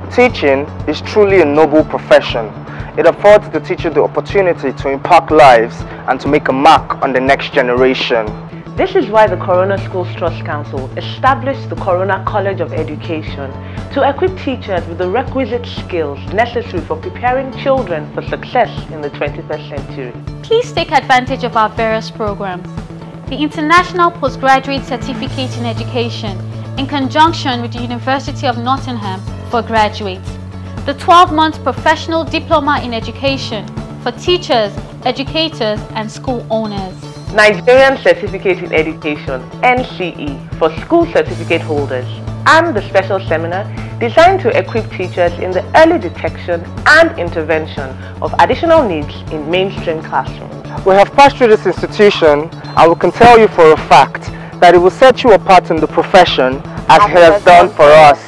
Teaching is truly a noble profession. It affords the teacher the opportunity to impact lives and to make a mark on the next generation. This is why the Corona Schools Trust Council established the Corona College of Education to equip teachers with the requisite skills necessary for preparing children for success in the 21st century. Please take advantage of our various programs. The International Postgraduate Certificate in Education in conjunction with the University of Nottingham for graduates. The 12-month Professional Diploma in Education for teachers, educators and school owners. Nigerian Certificate in Education, NCE, for school certificate holders, and the special seminar designed to equip teachers in the early detection and intervention of additional needs in mainstream classrooms. We have passed through this institution and we can tell you for a fact that it will set you apart in the profession as it has done for us.